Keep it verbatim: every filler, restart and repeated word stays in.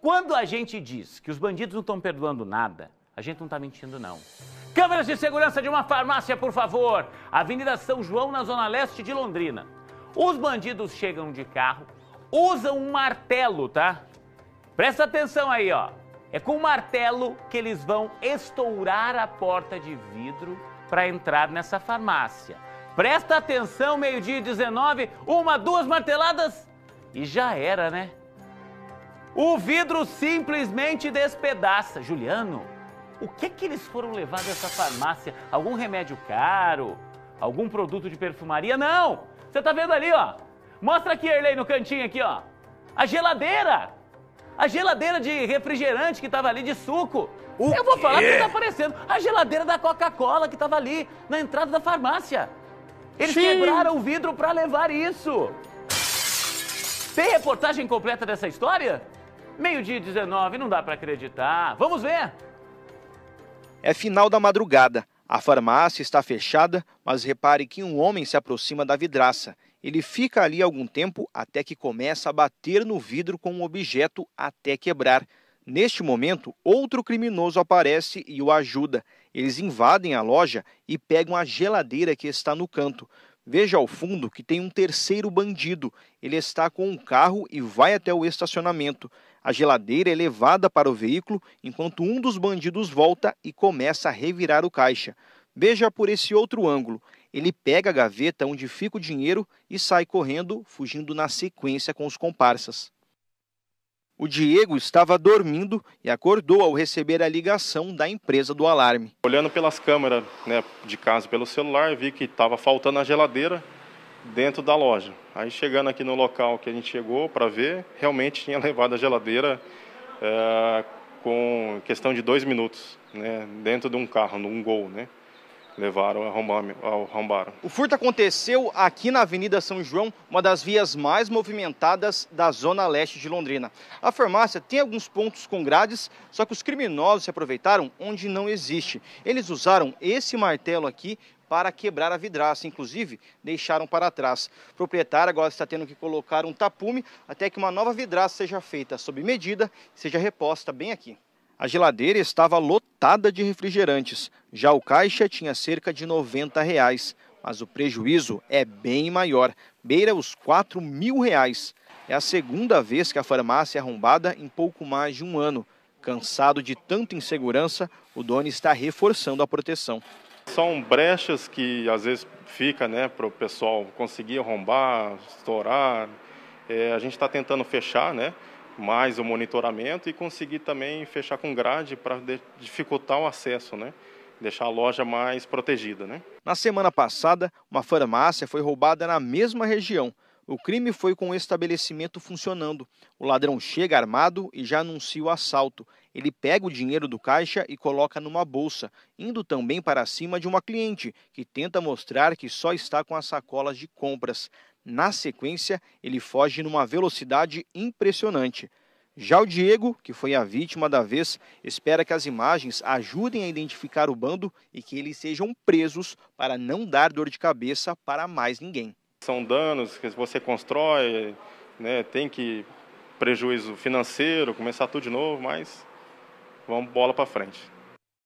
Quando a gente diz que os bandidos não estão perdoando nada, a gente não está mentindo, não. Câmeras de segurança de uma farmácia, por favor. Avenida São João, na zona leste de Londrina. Os bandidos chegam de carro, usam um martelo, tá? Presta atenção aí, ó. É com o martelo que eles vão estourar a porta de vidro para entrar nessa farmácia. Presta atenção, meio-dia e dezenove, uma, duas marteladas e já era, né? O vidro simplesmente despedaça. Juliano, o que que eles foram levar dessa farmácia? Algum remédio caro? Algum produto de perfumaria? Não! Você tá vendo ali, ó? Mostra aqui, Erlei, no cantinho aqui, ó. A geladeira! A geladeira de refrigerante que tava ali, de suco. O Eu vou quê? falar que tá aparecendo. A geladeira da Coca-Cola que tava ali, na entrada da farmácia. Eles Sim. quebraram o vidro para levar isso. Tem reportagem completa dessa história? Meio-dia e dezenove, não dá para acreditar. Vamos ver. É final da madrugada. A farmácia está fechada, mas repare que um homem se aproxima da vidraça. Ele fica ali algum tempo até que começa a bater no vidro com um objeto até quebrar. Neste momento, outro criminoso aparece e o ajuda. Eles invadem a loja e pegam a geladeira que está no canto. Veja ao fundo que tem um terceiro bandido. Ele está com um carro e vai até o estacionamento. A geladeira é levada para o veículo enquanto um dos bandidos volta e começa a revirar o caixa. Veja por esse outro ângulo. Ele pega a gaveta onde fica o dinheiro e sai correndo, fugindo na sequência com os comparsas. O Diego estava dormindo e acordou ao receber a ligação da empresa do alarme. Olhando pelas câmeras, né, de casa pelo celular, vi que estava faltando a geladeira dentro da loja. Aí chegando aqui no local que a gente chegou para ver, realmente tinha levado a geladeira é, com questão de dois minutos, né, dentro de um carro, num Gol, né? Levaram, arrombaram. O furto aconteceu aqui na Avenida São João, uma das vias mais movimentadas da zona leste de Londrina. A farmácia tem alguns pontos com grades, só que os criminosos se aproveitaram onde não existe. Eles usaram esse martelo aqui para quebrar a vidraça, inclusive deixaram para trás. O proprietário agora está tendo que colocar um tapume até que uma nova vidraça seja feita sob medida e seja reposta bem aqui. A geladeira estava lotada de refrigerantes, já o caixa tinha cerca de noventa reais, mas o prejuízo é bem maior, beira os quatro mil reais. É a segunda vez que a farmácia é arrombada em pouco mais de um ano. Cansado de tanta insegurança, o dono está reforçando a proteção. São brechas que às vezes fica, né, para o pessoal conseguir arrombar, estourar. É, a gente está tentando fechar, né? Mais o monitoramento e conseguir também fechar com grade para dificultar o acesso, né? Deixar a loja mais protegida, né? Na semana passada, uma farmácia foi roubada na mesma região. O crime foi com o estabelecimento funcionando. O ladrão chega armado e já anuncia o assalto. Ele pega o dinheiro do caixa e coloca numa bolsa, indo também para cima de uma cliente, que tenta mostrar que só está com as sacolas de compras. Na sequência, ele foge numa velocidade impressionante. Já o Diego, que foi a vítima da vez, espera que as imagens ajudem a identificar o bando e que eles sejam presos para não dar dor de cabeça para mais ninguém. São danos que você constrói, né, tem que prejuízo financeiro, começar tudo de novo, mas vamos bola para frente.